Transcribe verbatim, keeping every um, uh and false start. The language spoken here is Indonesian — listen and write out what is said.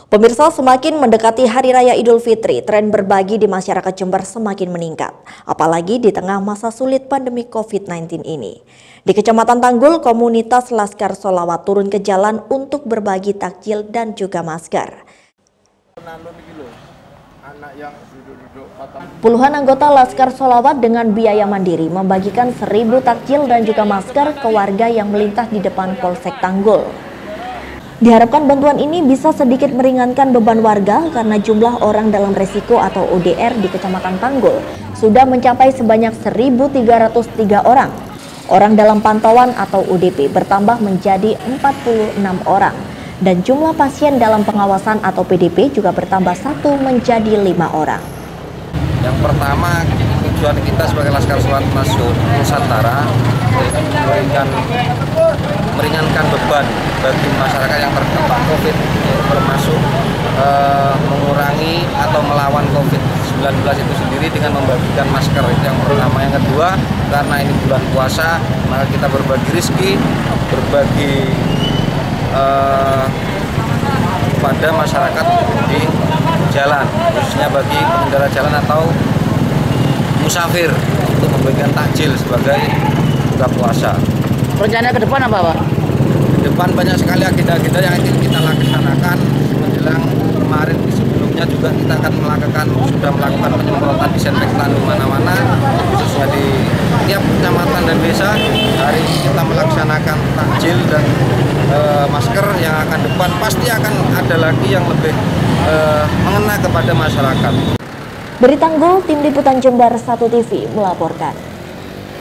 Pemirsa, semakin mendekati Hari Raya Idul Fitri, tren berbagi di masyarakat Jember semakin meningkat, apalagi di tengah masa sulit pandemi COVID sembilan belas ini. Di Kecamatan Tanggul, komunitas Laskar Sholawat turun ke jalan untuk berbagi takjil dan juga masker. Puluhan anggota Laskar Sholawat dengan biaya mandiri membagikan seribu takjil dan juga masker ke warga yang melintas di depan Polsek Tanggul. Diharapkan bantuan ini bisa sedikit meringankan beban warga karena jumlah orang dalam resiko atau O D R di Kecamatan Tanggul sudah mencapai sebanyak seribu tiga ratus tiga orang. Orang dalam pantauan atau O D P bertambah menjadi empat puluh enam orang dan jumlah pasien dalam pengawasan atau P D P juga bertambah satu menjadi lima orang. Yang pertama, tujuan kita sebagai Laskar Sholawat Nusantara memberikan meringankan beban bagi masyarakat yang terdampak COVID, termasuk eh, mengurangi atau melawan COVID sembilan belas itu sendiri dengan membagikan masker. Itu yang pertama. Yang kedua, karena ini bulan puasa, maka kita berbagi rezeki, berbagi eh, pada masyarakat di jalan, khususnya bagi pengendara jalan atau musafir, untuk membagikan takjil sebagai buka puasa. Rencana ke depan apa, Pak? Ke depan banyak sekali agenda-agenda yang ingin kita laksanakan menjelang kemarin. Sebelumnya juga kita akan melakukan sudah melakukan penyemprotan disinfektan di mana-mana, khususnya di tiap kecamatan dan desa. Hari ini kita melaksanakan takjil dan e, masker. Yang akan depan pasti akan ada lagi yang lebih e, mengena kepada masyarakat. Dari Tanggul, Tim Liputan Jember satu T V melaporkan.